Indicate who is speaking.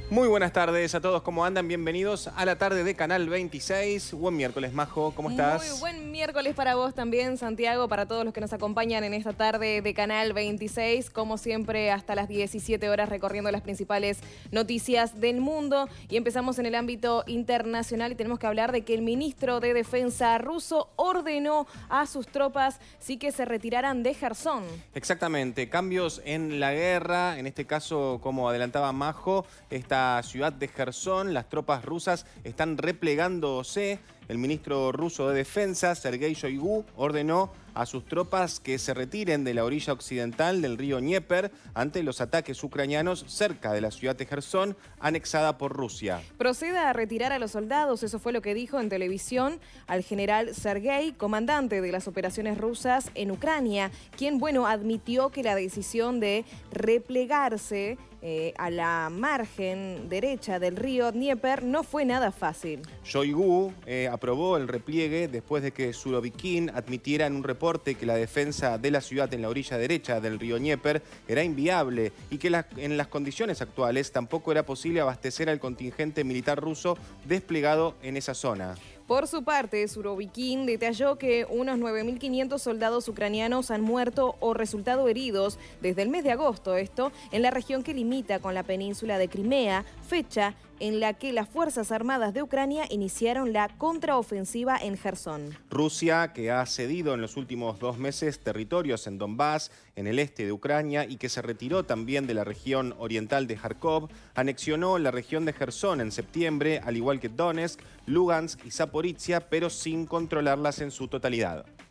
Speaker 1: Muy buenas tardes a todos, ¿cómo andan? Bienvenidos a la tarde de Canal 26. Buen miércoles, Majo, ¿cómo estás?
Speaker 2: Muy buen miércoles para vos también, Santiago, para todos los que nos acompañan en esta tarde de Canal 26. Como siempre, hasta las 17 horas recorriendo las principales noticias del mundo. Y empezamos en el ámbito internacional y tenemos que hablar de que el ministro de Defensa ruso ordenó a sus tropas sí que se retiraran de Jersón.
Speaker 1: Exactamente, cambios en la guerra, en este caso, como adelantaba Majo, esta ciudad de Jersón, las tropas rusas están replegándose. El ministro ruso de Defensa, Sergei Shoigu, ordenó a sus tropas que se retiren de la orilla occidental del río Dnieper ante los ataques ucranianos cerca de la ciudad de Jersón, anexada por Rusia.
Speaker 2: Proceda a retirar a los soldados, eso fue lo que dijo en televisión al general Sergei, comandante de las operaciones rusas en Ucrania, quien, admitió que la decisión de replegarse a la margen derecha del río Dnieper no fue nada fácil.
Speaker 1: Shoigu aprobó el repliegue después de que Surovikin admitiera en un reporte que la defensa de la ciudad en la orilla derecha del río Dnieper era inviable y que en las condiciones actuales tampoco era posible abastecer al contingente militar ruso desplegado en esa zona.
Speaker 2: Por su parte, Surovikin detalló que unos 9.500 soldados ucranianos han muerto o resultado heridos desde el mes de agosto, en la región que limita con la península de Crimea, fecha en la que las Fuerzas Armadas de Ucrania iniciaron la contraofensiva en Jersón.
Speaker 1: Rusia, que ha cedido en los últimos 2 meses territorios en Donbass, en el este de Ucrania, y que se retiró también de la región oriental de Kharkov, anexionó la región de Jersón en septiembre, al igual que Donetsk, Lugansk y Zaporizhia, pero sin controlarlas en su totalidad.